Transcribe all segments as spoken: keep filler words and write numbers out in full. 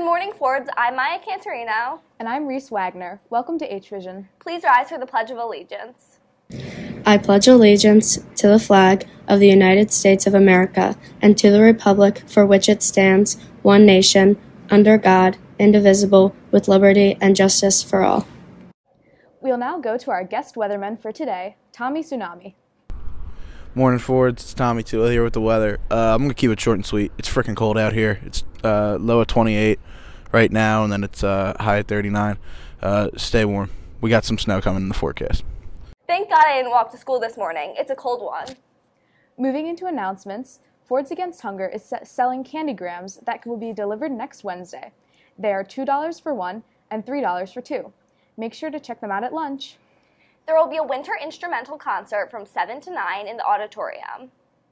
Good morning, Fords. I'm Maya Cantorino. And I'm Reese Wagner. Welcome to H Vision. Please rise for the Pledge of Allegiance. I pledge allegiance to the flag of the United States of America and to the republic for which it stands, one nation, under God, indivisible, with liberty and justice for all. We'll now go to our guest weatherman for today, Tommy Tsunami. Morning, Fords. It's Tommy Tula here with the weather. Uh, I'm going to keep it short and sweet. It's freaking cold out here. It's uh, low at twenty-eight right now, and then it's uh, high at thirty-nine. Uh, stay warm. We got some snow coming in the forecast. Thank God I didn't walk to school this morning. It's a cold one. Moving into announcements, Fords Against Hunger is selling candygrams that will be delivered next Wednesday. They are two dollars for one and three dollars for two. Make sure to check them out at lunch. There will be a winter instrumental concert from seven to nine in the auditorium.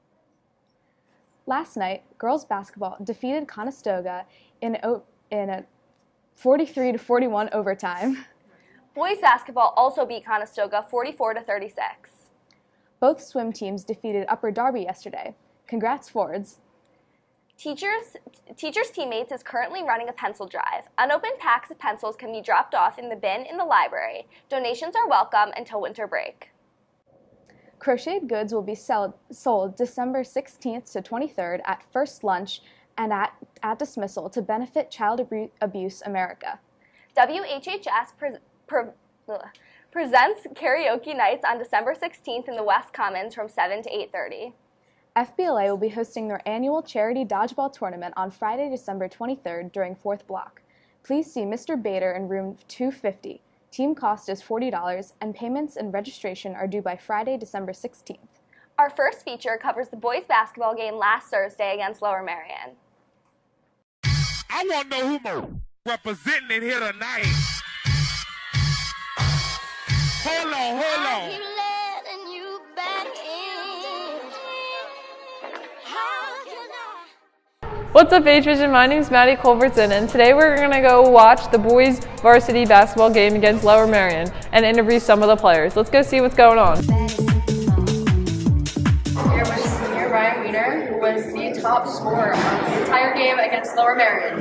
Last night, girls basketball defeated Conestoga in, in a forty-three to forty-one overtime. Boys basketball also beat Conestoga forty-four to thirty-six. Both swim teams defeated Upper Darby yesterday. Congrats, Fords. Teachers, Teachers Teammates is currently running a pencil drive. Unopened packs of pencils can be dropped off in the bin in the library. Donations are welcome until winter break. Crocheted goods will be sell, sold December sixteenth to twenty-third at First Lunch and at, at dismissal to benefit Child Abu- Abuse America. W H H S pre- pre- ugh, presents karaoke nights on December sixteenth in the West Commons from seven to eight thirty. F B L A will be hosting their annual charity dodgeball tournament on Friday, December twenty-third during fourth block. Please see Mister Bader in room two fifty. Team cost is forty dollars, and payments and registration are due by Friday, December sixteenth. Our first feature covers the boys' basketball game last Thursday against Lower Merion. I want to know who representing it here tonight. Hold on, hold on. What's up, H Vision? My name is Maddie Culbertson, and today we're going to go watch the boys varsity basketball game against Lower Merion and interview some of the players. Let's go see what's going on. Here was senior Ryan Wiener, who was the top scorer on the entire game against Lower Merion.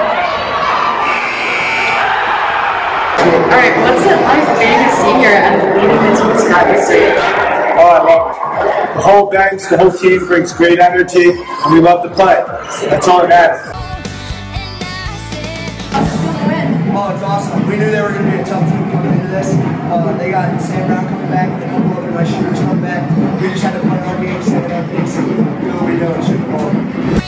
Alright, what's it like being a senior and leading the team's victory? Oh, I love it. The whole bench, the whole team brings great energy, and we love to play. That's all it matters. Oh, it's awesome. We knew they were going to be a tough team coming into this. Uh, they got Sam Brown coming back, and a couple other nice shooters coming back. We just had to play our game, set our pace, and do what we do and shoot the ball.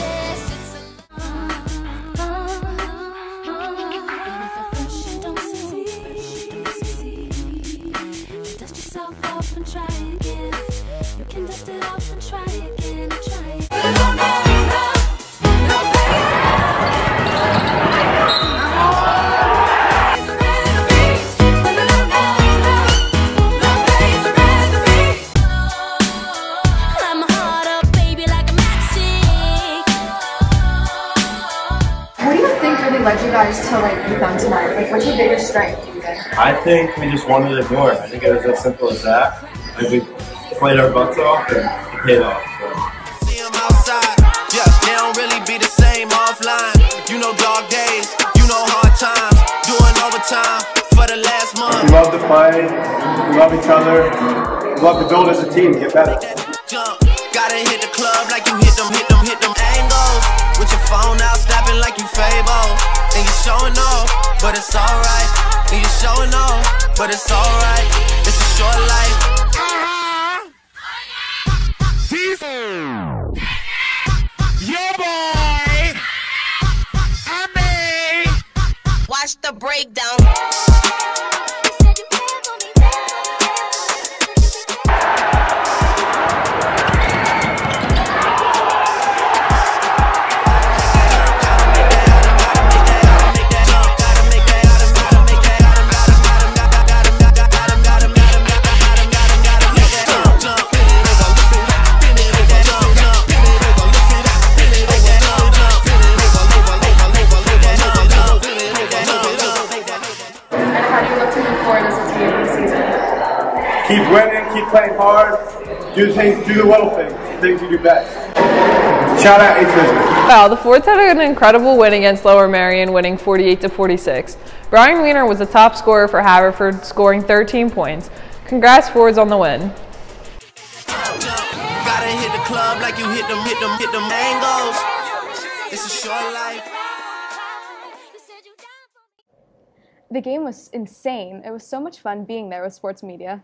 Led you guys to like beat them tonight? Like, what's your biggest strength, do you think? I think we just wanted to ignore it. I think it was as simple as that. Like, we played our butts off and it paid off. So. See them outside, yeah, they don't really be the same offline. You know dog days, you know hard times, doing overtime for the last month. We love to play, we love each other, we love to build as a team, get better. Jump, gotta hit the club like you hit them, hit them, hit them angles. With your phone out, snapping like you Fable. And you're showing off, but it's alright. And you're showing off, but it's alright. It's a short life. Uh-huh. He's your boy. I mean, watch the breakdown. Keep winning, keep playing hard, do things, do the little things, the things you do best. Shout out H H S. Wow, the Fords had an incredible win against Lower Merion, winning forty-eight to forty-six. Brian Weiner was the top scorer for Haverford, scoring thirteen points. Congrats, Fords, on the win. Gotta hit the club like you hit them, hit them, hit them angles. It's a short life. The game was insane. It was so much fun being there with sports media.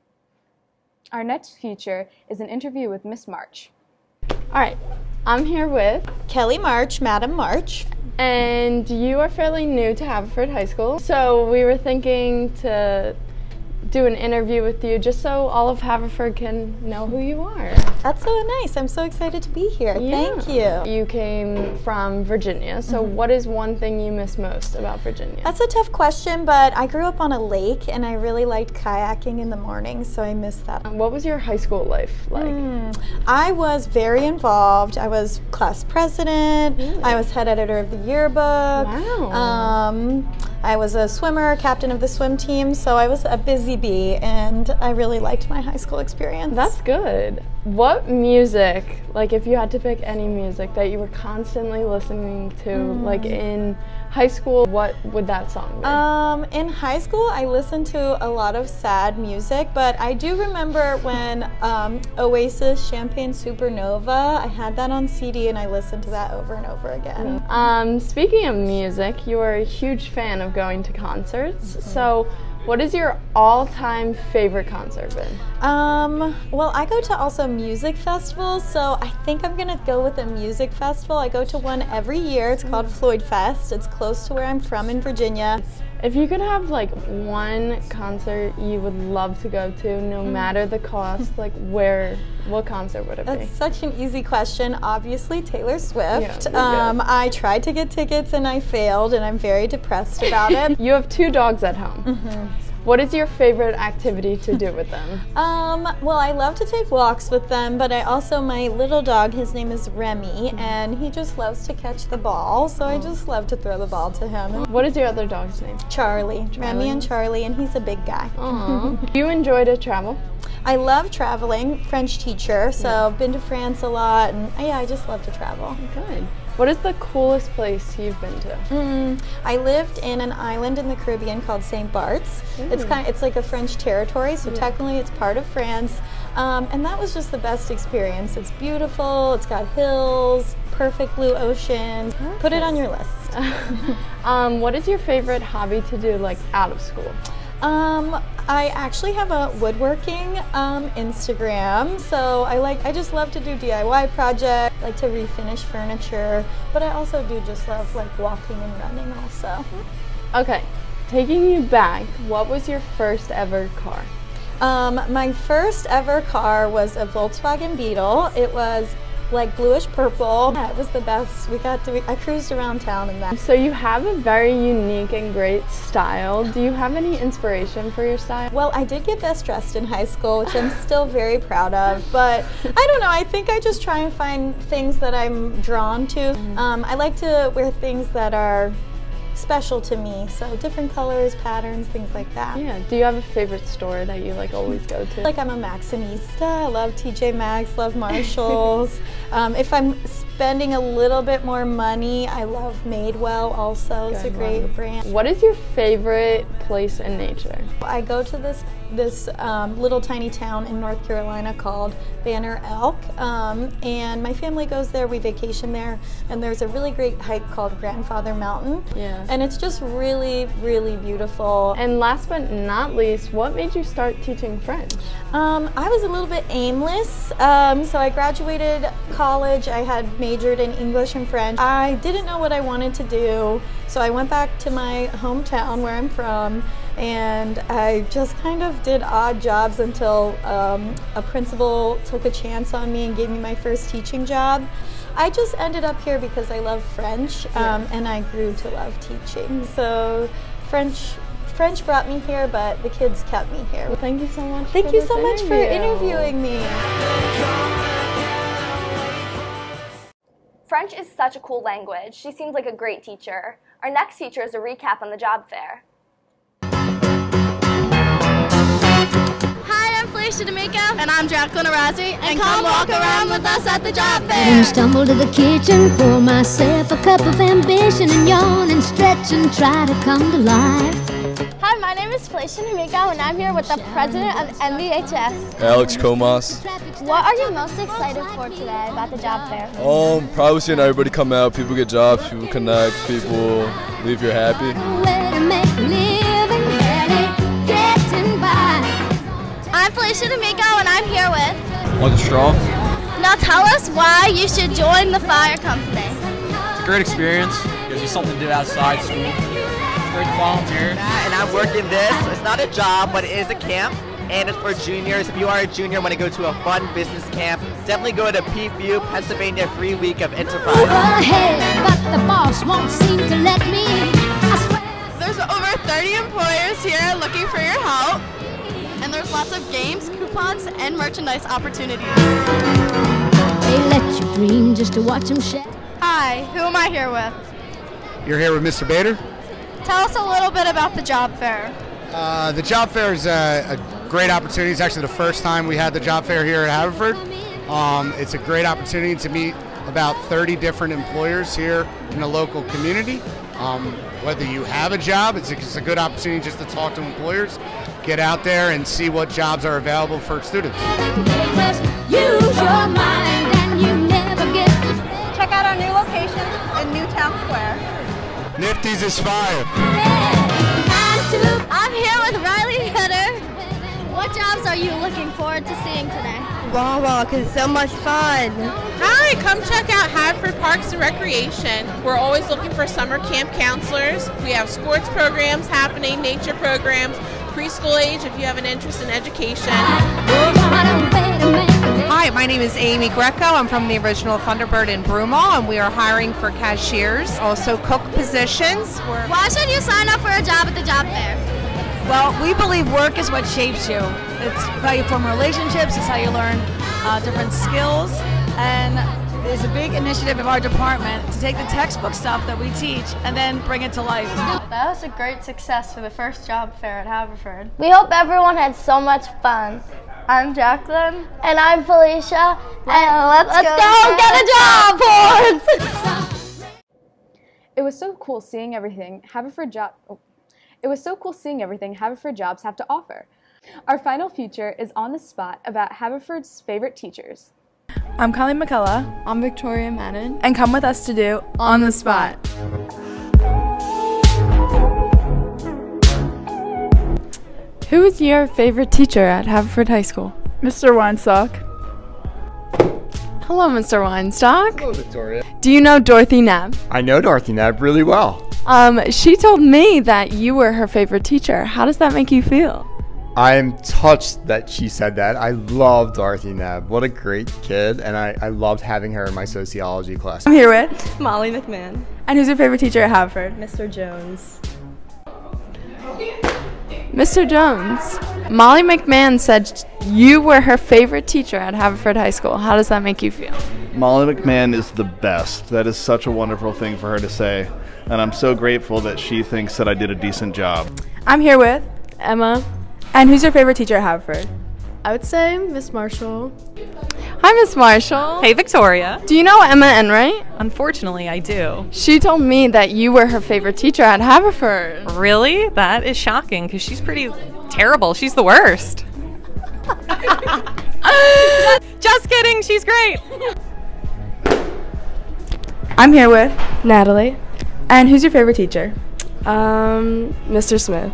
Our next feature is an interview with Miss March. All right, I'm here with Kelly March, Madam March. And you are fairly new to Haverford High School. So we were thinking to do an interview with you just so all of Haverford can know who you are. That's so nice. I'm so excited to be here. Yeah. Thank you. You came from Virginia, so mm-hmm. what is one thing you miss most about Virginia? That's a tough question, but I grew up on a lake and I really liked kayaking in the morning, so I miss that. Um, what was your high school life like? Mm, I was very involved. I was class president. Really? I was head editor of the yearbook. Wow. Um, I was a swimmer, captain of the swim team, so I was a busy bee, and I really liked my high school experience. That's good. What music, like if you had to pick any music that you were constantly listening to, mm. like in high school, what would that song be? Um, in high school, I listened to a lot of sad music, but I do remember when um, Oasis Champagne Supernova, I had that on C D and I listened to that over and over again. Mm. Um, speaking of music, you are a huge fan of going to concerts, mm-hmm. so what is your all-time favorite concert been? Um, well, I go to also music festivals, so I think I'm gonna go with a music festival. I go to one every year. It's called Floyd Fest. It's close to where I'm from in Virginia. If you could have like one concert you would love to go to, no matter the cost, like where, what concert would it be? That's such an easy question. Obviously Taylor Swift. Yeah, um, I tried to get tickets and I failed, and I'm very depressed about it. You have two dogs at home. Mm-hmm. What is your favorite activity to do with them? Um, well, I love to take walks with them, but I also, my little dog, his name is Remy, mm-hmm. and he just loves to catch the ball, so oh. I just love to throw the ball to him. What is your other dog's name? Charlie. Charlie. Remy and Charlie, and he's a big guy. Do you enjoy to travel? I love traveling, French teacher, so yeah. I've been to France a lot, and yeah, I just love to travel. Good. What is the coolest place you've been to? Mm, I lived in an island in the Caribbean called Saint Bart's. Mm. It's kind of, it's like a French territory, so yeah. technically it's part of France. Um, and that was just the best experience. It's beautiful, it's got hills, perfect blue ocean. Perfect. Put it on your list. um, what is your favorite hobby to do, like out of school? Um, I actually have a woodworking um, Instagram, so I like I just love to do D I Y projects, like to refinish furniture, but I also do just love like walking and running also. Okay, taking you back, what was your first ever car? Um, my first ever car was a Volkswagen Beetle. It was like bluish purple. Yeah, it was the best. We got to, I cruised around town in that. So you have a very unique and great style. Do you have any inspiration for your style? Well, I did get best dressed in high school, which I'm still very proud of, but I don't know, I think I just try and find things that I'm drawn to. Mm-hmm. um, I like to wear things that are special to me, so different colors, patterns, things like that. Yeah. Do you have a favorite store that you like always go to? Like I'm a Maximista. I love T J Maxx, love Marshalls. um, if I'm spending a little bit more money, I love Madewell also. It's Good a great one. brand. What is your favorite place in nature? I go to this this um, little tiny town in North Carolina called Banner Elk, um, and my family goes there, we vacation there, and there's a really great hike called Grandfather Mountain. Yeah. And it's just really, really beautiful. And last but not least, what made you start teaching French? Um, I was a little bit aimless, um, so I graduated college, I had majored in English and French. I didn't know what I wanted to do, so I went back to my hometown where I'm from, and I just kind of did odd jobs until um, a principal took a chance on me and gave me my first teaching job. I just ended up here because I love French, um, yeah. and I grew to love teaching. So French French brought me here, but the kids kept me here. Well, thank you so much. Thank for you this so much interview. for interviewing me. French is such a cool language. She seems like a great teacher. Our next feature is a recap on the job fair. Felicia D'Amico. And I'm Jacqueline Arazi. And, and come walk around with us at the job fair. And stumble to the kitchen, pour myself a cup of ambition, and yawn and stretch and try to come to life. Hi, my name is Felicia D'Amico, and I'm here with the president of N V H S, Alex Comas. What are you most excited for today about the job fair? Um, probably seeing everybody come out, people get jobs, people connect, people leave here happy. I'm Felicia D'Amico, and I'm here with Michael Strong. Now tell us why you should join the fire company. It's a great experience. Gives you something to do outside school. Great to volunteer. And I'm working this. It's not a job, but it is a camp. And it's for juniors. If you are a junior and want to go to a fun business camp, definitely go to P F U, Pennsylvania Free Week of Enterprise. Ahead, but the boss won't seem to let me. There's over thirty employers here looking for your help. And there's lots of games, coupons, and merchandise opportunities. They let you dream just to watch them shake. Hi, who am I here with? You're here with Mister Bader. Tell us a little bit about the job fair. Uh, the job fair is a, a great opportunity. It's actually the first time we had the job fair here at Haverford. Um, it's a great opportunity to meet about thirty different employers here in the local community. Um, whether you have a job, it's a, it's a good opportunity just to talk to employers, get out there and see what jobs are available for students. Use your mind and you never get. Check out our new location in Newtown Square. Nifty's is fire. I'm here with Riley Hutter. What jobs are you looking forward to seeing today? Wow, because it's so much fun. Hi, come check out Haverford Parks and Recreation. We're always looking for summer camp counselors. We have sports programs happening, nature programs, preschool age if you have an interest in education. Hi, my name is Amy Greco. I'm from the original Thunderbird in Broomall, and we are hiring for cashiers, also cook positions. We're Why should you sign up for a job at the job fair? Well, we believe work is what shapes you. It's how you form relationships, it's how you learn uh, different skills, and there's a big initiative of our department to take the textbook stuff that we teach and then bring it to life. That was a great success for the first job fair at Haverford. We hope everyone had so much fun. I'm Jacqueline. And I'm Felicia. And let's, let's go, go get a job, boys! It was so cool seeing everything Haverford job. Oh. It was so cool seeing everything Haverford jobs have to offer. Our final feature is On the Spot about Haverford's favorite teachers. I'm Colleen McCullough. I'm Victoria Madden. And come with us to do On, On the Spot. Who is your favorite teacher at Haverford High School? Mister Weinstock. Hello, Mister Weinstock. Hello, Victoria. Do you know Dorothy Knapp? I know Dorothy Knapp really well. Um, she told me that you were her favorite teacher. How does that make you feel? I'm touched that she said that. I love Dorothy Knapp. What a great kid, and I, I loved having her in my sociology class. I'm here with Molly McMahon. And who's your favorite teacher at Haverford? Mister Jones. Mister Jones. Molly McMahon said you were her favorite teacher at Haverford High School. How does that make you feel? Molly McMahon is the best. That is such a wonderful thing for her to say. And I'm so grateful that she thinks that I did a decent job. I'm here with Emma. And who's your favorite teacher at Haverford? I would say Miss Marshall. Hi, Miss Marshall. Hey, Victoria. Do you know Emma Enright? Unfortunately, I do. She told me that you were her favorite teacher at Haverford. Really? That is shocking because she's pretty terrible. She's the worst. Just kidding. She's great. I'm here with Natalie. And who's your favorite teacher? Um, Mister Smith.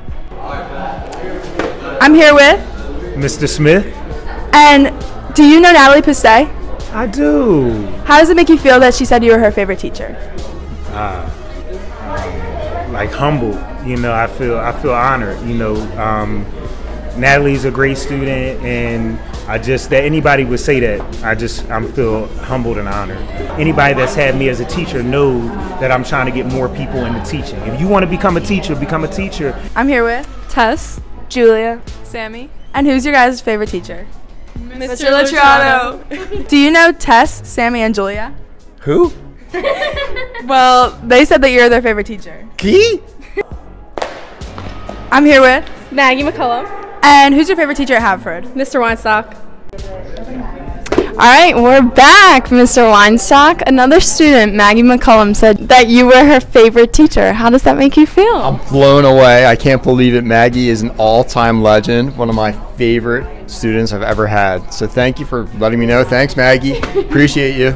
I'm here with Mister Smith. And do you know Natalie Pistay? I do. How does it make you feel that she said you were her favorite teacher? Uh, um, like humble, you know. I feel I feel honored. You know, um, Natalie's a great student, and I just that anybody would say that. I just I feel humbled and honored. Anybody that's had me as a teacher know that I'm trying to get more people into teaching. If you want to become a teacher, become a teacher. I'm here with Tess, Julia, Sammy. And who's your guys' favorite teacher? Mister Luciano. Do you know Tess, Sammy, and Julia? Who? Well, they said that you're their favorite teacher. Key? I'm here with Maggie McCullough. And who's your favorite teacher at Haverford? Mister Weinstock. All right, we're back, Mister Weinstock. Another student, Maggie McCullum, said that you were her favorite teacher. How does that make you feel? I'm blown away. I can't believe it. Maggie is an all-time legend, one of my favorite students I've ever had. So thank you for letting me know. Thanks, Maggie. Appreciate you.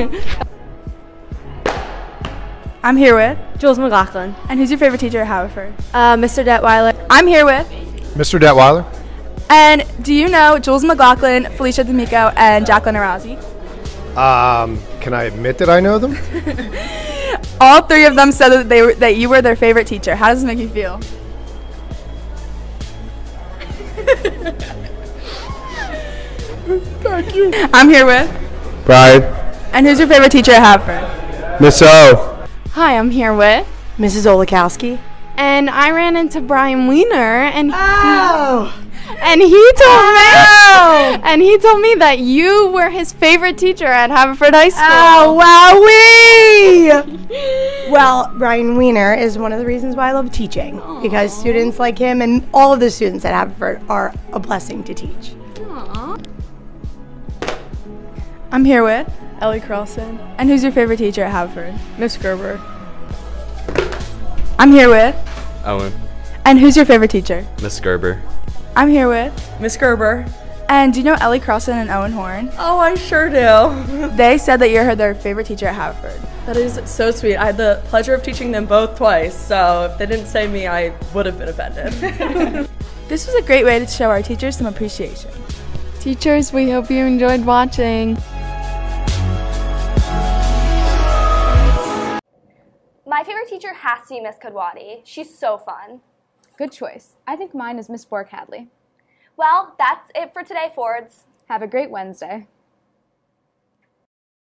I'm here with Jules McLaughlin. And who's your favorite teacher at Haverford? Uh, Mister Detweiler. I'm here with Mister Detweiler. And do you know Jules McLaughlin, Felicia D'Amico, and Jacqueline Arazi? Um, can I admit that I know them? All three of them said that they were, that you were their favorite teacher. How does this make you feel? Thank you. I'm here with Brian. And who's your favorite teacher at Haverford? Miss O. Hi, I'm here with Missus Olakowski. And I ran into Brian Weiner, and Oh! he, and he told me, and he told me that you were his favorite teacher at Haverford High School. Oh, wowee! Well, Brian Weiner is one of the reasons why I love teaching, Aww. because students like him and all of the students at Haverford are a blessing to teach. Aww. I'm here with Ellie Carlson. And who's your favorite teacher at Haverford? Miss Gerber. I'm here with Owen. And who's your favorite teacher? Miss Gerber. I'm here with Miss Gerber. And do you know Ellie Carlson and Owen Horn? Oh, I sure do. They said that you're their favorite teacher at Haverford. That is so sweet. I had the pleasure of teaching them both twice, so if they didn't say me, I would have been offended. This was a great way to show our teachers some appreciation. Teachers, we hope you enjoyed watching. My favorite teacher has to be Miss Kadwadi. She's so fun. Good choice. I think mine is Miss Bork Hadley. Well, that's it for today, Fords. Have a great Wednesday.